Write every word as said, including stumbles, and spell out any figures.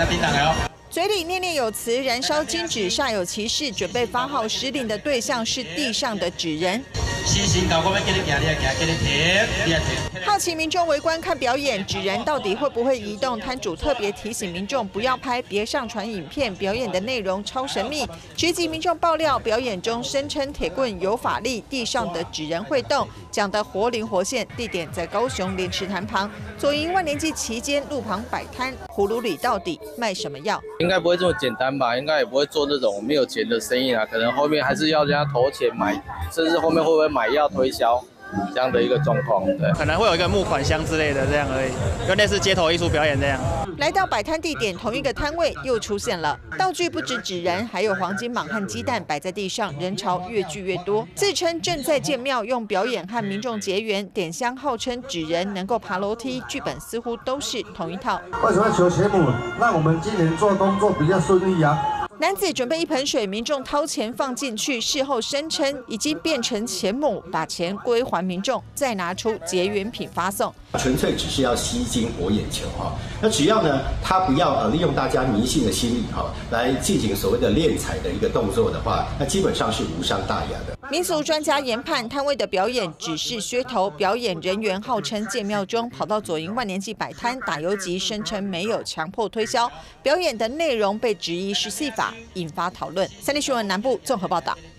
嘴里念念有词，燃烧金纸，煞有其事，准备发号施令的对象是地上的纸人。好奇民众围观看表演，纸人到底会不会移动？摊主特别提醒民众不要拍，别上传影片，表演的内容超神秘。直击民众爆料，表演中声称铁棍有法力，地上的纸人会动，讲得活灵活现。地点在高雄莲池潭旁，左营万年祭期间路旁摆摊，葫芦里到底卖什么药？ 应该不会这么简单吧？应该也不会做这种没有钱的生意啊，可能后面还是要人家投钱买，甚至后面会不会买药推销？ 这样的一个状况，对， 可能会有一个募款箱之类的这样而已，就类似街头艺术表演这样。 来到摆摊地点，同一个摊位又出现了，道具不止纸人，还有黄金蟒和鸡蛋摆在地上，人潮越聚越多。自称正在建庙，用表演和民众结缘，点香号称纸人能够爬楼梯，剧本似乎都是同一套。 为什么要求钱母？让我们今年做工作比较顺利啊。 男子准备一盆水，民众掏钱放进去，事后声称已经变成钱母，把钱归还民众，再拿出结缘品发送。 纯粹只是要吸睛博眼球哈，那只要呢，他不要呃利用大家迷信的心理哈，来进行所谓的敛财的一个动作的话，那基本上是无伤大雅的。 民俗专家研判，摊位的表演只是噱头，表演人员号称建庙中跑到左营万年祭摆摊打游击，声称没有强迫推销，表演的内容被质疑是戏法。 引发讨论。三立新闻南部综合报道。